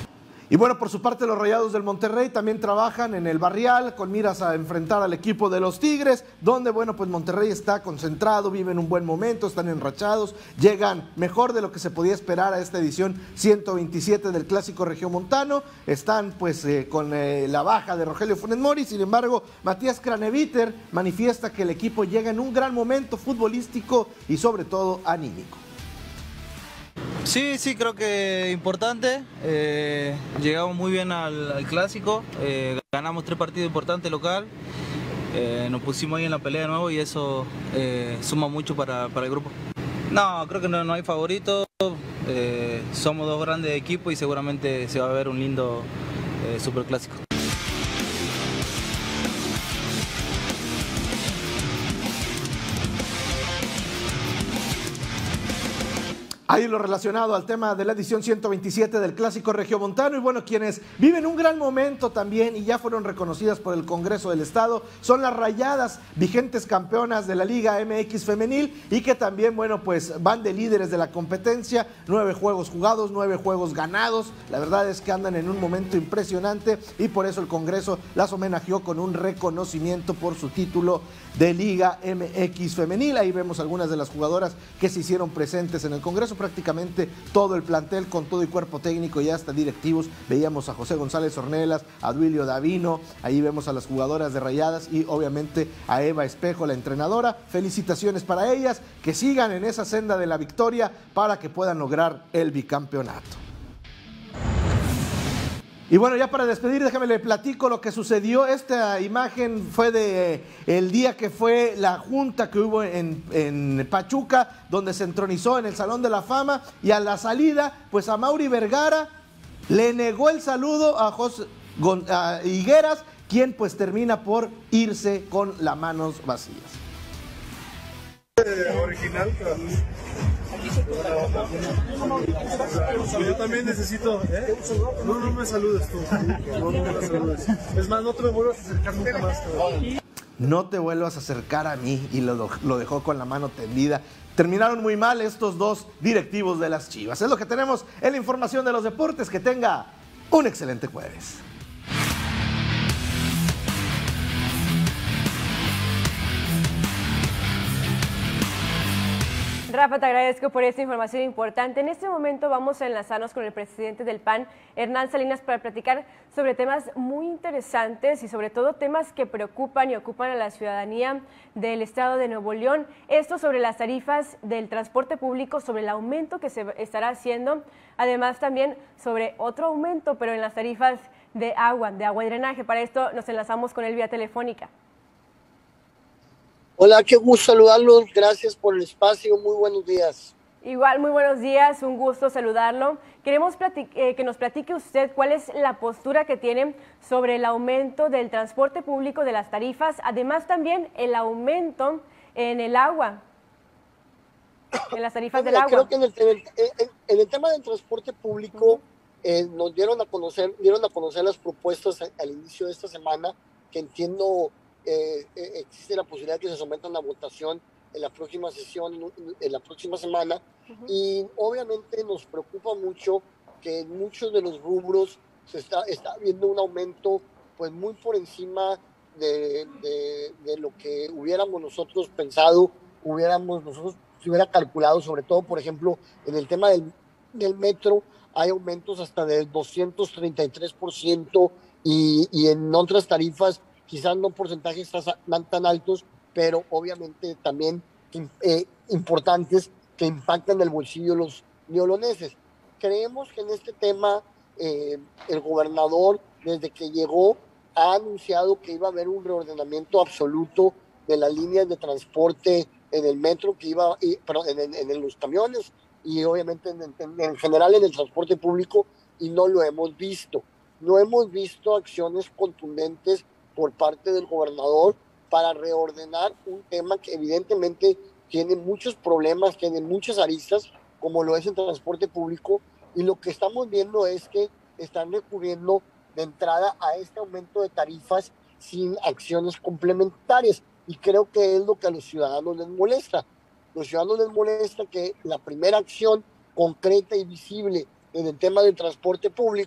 Y bueno, por su parte los Rayados del Monterrey también trabajan en el Barrial con miras a enfrentar al equipo de los Tigres, donde bueno, pues Monterrey está concentrado, viven un buen momento, están enrachados, llegan mejor de lo que se podía esperar a esta edición 127 del Clásico Regiomontano, están pues con la baja de Rogelio Funes Mori. Sin embargo, Matías Craneviter manifiesta que el equipo llega en un gran momento futbolístico y sobre todo anímico. Sí, creo que importante. Llegamos muy bien al clásico, ganamos 3 partidos importantes local, nos pusimos ahí en la pelea de nuevo y eso suma mucho para el grupo. No, creo que no hay favoritos, somos 2 grandes equipos y seguramente se va a ver un lindo superclásico. Ahí lo relacionado al tema de la edición 127 del Clásico Regiomontano. Y bueno, quienes viven un gran momento también y ya fueron reconocidas por el Congreso del Estado son las Rayadas, vigentes campeonas de la Liga MX Femenil y que también, bueno, pues van de líderes de la competencia. 9 juegos jugados, 9 juegos ganados. La verdad es que andan en un momento impresionante y por eso el Congreso las homenajeó con un reconocimiento por su título de Liga MX Femenil. Ahí vemos algunas de las jugadoras que se hicieron presentes en el Congreso. Prácticamente todo el plantel con todo y cuerpo técnico y hasta directivos. Veíamos a José González Ornelas, a Duilio Davino, ahí vemos a las jugadoras de Rayadas y obviamente a Eva Espejo, la entrenadora. Felicitaciones para ellas, que sigan en esa senda de la victoria para que puedan lograr el bicampeonato. Y bueno, ya para despedir, déjame le platico lo que sucedió. Esta imagen fue de el día que fue la junta que hubo en Pachuca, donde se entronizó en el Salón de la Fama, y a la salida, pues a Mauri Vergara le negó el saludo a José Higueras, quien pues termina por irse con las manos vacías. Original, yo también necesito, no me saludes tú, no me saludes. Es más, no te me vuelvas a acercar nunca más. No te vuelvas a acercar a mí, y lo dejó con la mano tendida. Terminaron muy mal estos 2 directivos de las Chivas. Es lo que tenemos en la información de los deportes. Que tenga un excelente jueves. Rafa, te agradezco por esta información importante. En este momento vamos a enlazarnos con el presidente del PAN, Hernán Salinas, para platicar sobre temas muy interesantes y sobre todo temas que preocupan y ocupan a la ciudadanía del estado de Nuevo León. Esto sobre las tarifas del transporte público, sobre el aumento que se estará haciendo, además también sobre otro aumento, pero en las tarifas de agua y drenaje. Para esto nos enlazamos con él vía telefónica. Hola, qué gusto saludarlos, gracias por el espacio, muy buenos días. Igual, muy buenos días, un gusto saludarlo. Queremos que nos platique usted cuál es la postura que tiene sobre el aumento del transporte público, de las tarifas, además también el aumento en el agua, en las tarifas del agua. Creo que en el tema del transporte público nos dieron a conocer las propuestas al inicio de esta semana, que entiendo existe la posibilidad de que se sometan a votación en la próxima sesión, en la próxima semana, y obviamente nos preocupa mucho que en muchos de los rubros se está viendo un aumento pues muy por encima de lo que hubiéramos nosotros pensado, se hubiera calculado, sobre todo, por ejemplo, en el tema del metro, hay aumentos hasta del 233%, y en otras tarifas quizás no porcentajes tan altos, pero obviamente también importantes que impactan el bolsillo de los neoloneses. Creemos que en este tema el gobernador, desde que llegó, ha anunciado que iba a haber un reordenamiento absoluto de las líneas de transporte en el metro, en los camiones y obviamente en general en el transporte público, y no lo hemos visto. No hemos visto acciones contundentes por parte del gobernador para reordenar un tema que evidentemente tiene muchos problemas, tiene muchas aristas, como lo es el transporte público, y lo que estamos viendo es que están recurriendo de entrada a este aumento de tarifas sin acciones complementarias, y creo que es lo que a los ciudadanos les molesta. Los ciudadanos les molesta que la primera acción concreta y visible en el tema del transporte público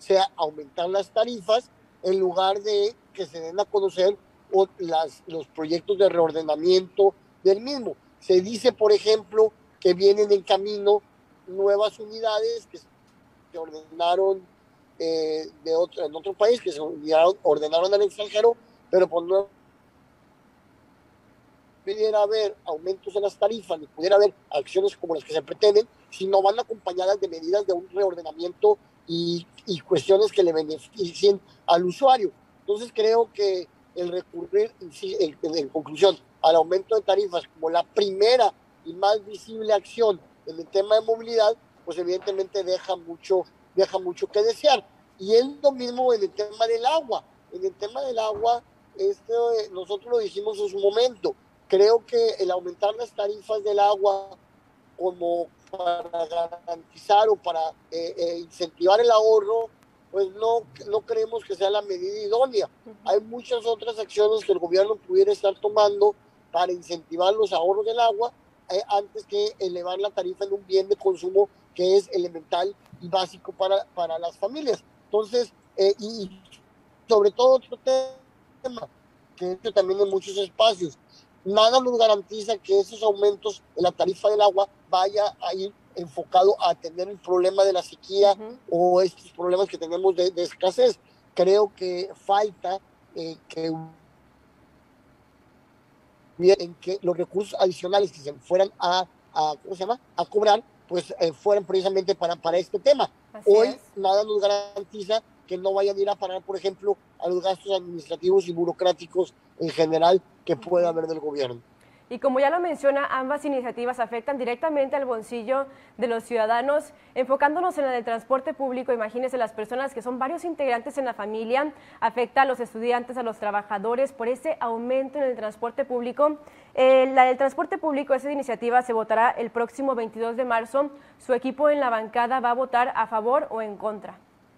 sea aumentar las tarifas en lugar de que se den a conocer los proyectos de reordenamiento del mismo. Se dice, por ejemplo, que vienen en camino nuevas unidades que se ordenaron en otro país, que se ordenaron al extranjero, pero pues no pudiera haber aumentos en las tarifas, ni pudiera haber acciones como las que se pretenden, si no van acompañadas de medidas de un reordenamiento y cuestiones que le beneficien al usuario. Entonces creo que el recurrir, en conclusión, al aumento de tarifas como la primera y más visible acción en el tema de movilidad, pues evidentemente deja mucho que desear. Y es lo mismo en el tema del agua. En el tema del agua, nosotros lo dijimos en su momento, creo que el aumentar las tarifas del agua como para garantizar o para incentivar el ahorro, pues no creemos que sea la medida idónea. Hay muchas otras acciones que el gobierno pudiera estar tomando para incentivar los ahorros del agua antes que elevar la tarifa en un bien de consumo que es elemental y básico para las familias. Entonces, y sobre todo otro tema, que he hecho también en muchos espacios, nada nos garantiza que esos aumentos en la tarifa del agua vaya a ir enfocado a atender el problema de la sequía o estos problemas que tenemos de escasez. Creo que falta que los recursos adicionales que se fueran a cobrar, pues fueran precisamente para este tema. Hoy nada nos garantiza que no vayan a ir a parar, por ejemplo, a los gastos administrativos y burocráticos en general que pueda haber del gobierno. Y como ya lo menciona, ambas iniciativas afectan directamente al bolsillo de los ciudadanos. Enfocándonos en la del transporte público, imagínense las personas que son varios integrantes en la familia, afecta a los estudiantes, a los trabajadores por ese aumento en el transporte público. La del transporte público, esa iniciativa se votará el próximo 22 de marzo. ¿Su equipo en la bancada va a votar a favor o en contra?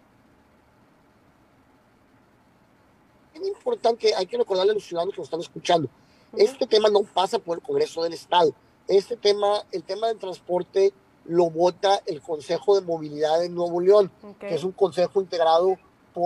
Es importante, hay que recordarle a los ciudadanos que nos están escuchando. Este tema no pasa por el Congreso del Estado. El tema del transporte lo vota el Consejo de Movilidad de Nuevo León, que es un consejo integrado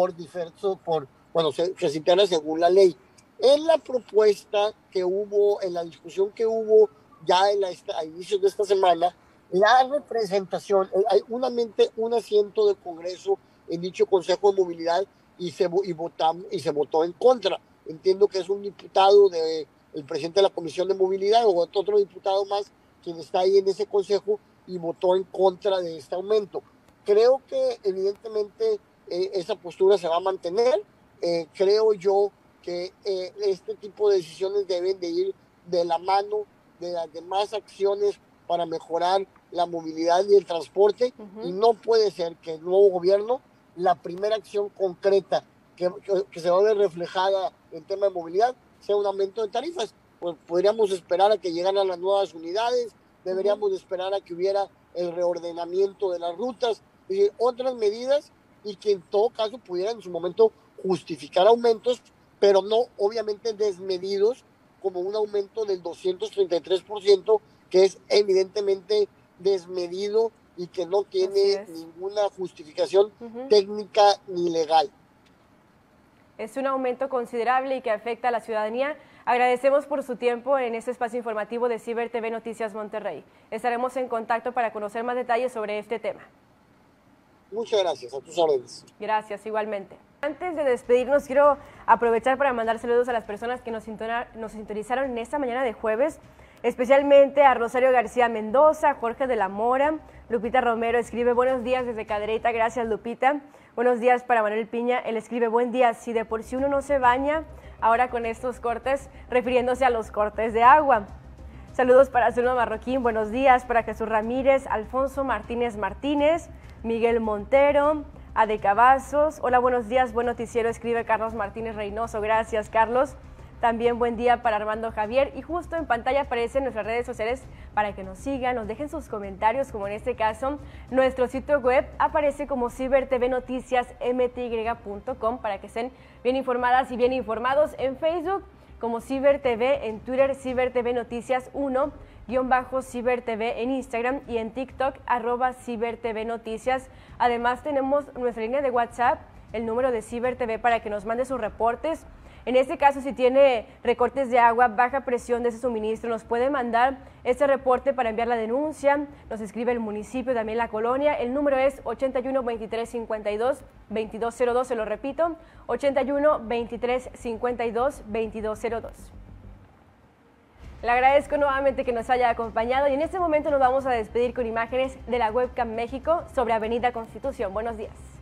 que se integra según la ley. En la propuesta que hubo, en la discusión que hubo ya a inicios de esta semana, la representación, hay un asiento del Congreso en dicho Consejo de Movilidad y se votó en contra. Entiendo que es un diputado el presidente de la Comisión de Movilidad o otro diputado más quien está ahí en ese consejo y votó en contra de este aumento. Creo que evidentemente esa postura se va a mantener. Creo yo que este tipo de decisiones deben de ir de la mano de las demás acciones para mejorar la movilidad y el transporte, y no puede ser que el nuevo gobierno, la primera acción concreta que se va a ver reflejada en tema de movilidad sea un aumento de tarifas. Pues podríamos esperar a que llegaran las nuevas unidades, deberíamos esperar a que hubiera el reordenamiento de las rutas y otras medidas, y que en todo caso pudieran en su momento justificar aumentos, pero no obviamente desmedidos, como un aumento del 233%, que es evidentemente desmedido y que no tiene ninguna justificación técnica ni legal. Es un aumento considerable y que afecta a la ciudadanía. Agradecemos por su tiempo en este espacio informativo de Ciber TV Noticias Monterrey. Estaremos en contacto para conocer más detalles sobre este tema. Muchas gracias, a tus órdenes. Gracias, igualmente. Antes de despedirnos, quiero aprovechar para mandar saludos a las personas que nos sintonizaron en esta mañana de jueves, especialmente a Rosario García Mendoza, Jorge de la Mora, Lupita Romero escribe buenos días desde Cadereyta, gracias Lupita. Buenos días para Manuel Piña, él escribe buen día, si de por sí uno no se baña, ahora con estos cortes, refiriéndose a los cortes de agua. Saludos para Zulma Marroquín, buenos días para Jesús Ramírez, Alfonso Martínez Martínez, Miguel Montero, Ade Cavazos, hola buenos días, buen noticiero, escribe Carlos Martínez Reynoso, gracias Carlos. También buen día para Armando Javier, y justo en pantalla aparecen nuestras redes sociales para que nos sigan, nos dejen sus comentarios, como en este caso nuestro sitio web aparece como cibertvnoticiasmty.com para que estén bien informadas y bien informados, en Facebook como Ciber TV, en Twitter Ciber TV Noticias 1, @CiberTV en Instagram y en TikTok @CiberTV Noticias. Además tenemos nuestra línea de WhatsApp, el número de CiberTV para que nos mande sus reportes. En este caso, si tiene recortes de agua, baja presión de ese suministro, nos puede mandar este reporte para enviar la denuncia. Nos escribe el municipio, también la colonia. El número es 81 23 52 2202, se lo repito, 81 23 52 2202. Le agradezco nuevamente que nos haya acompañado y en este momento nos vamos a despedir con imágenes de la Webcam México sobre Avenida Constitución. Buenos días.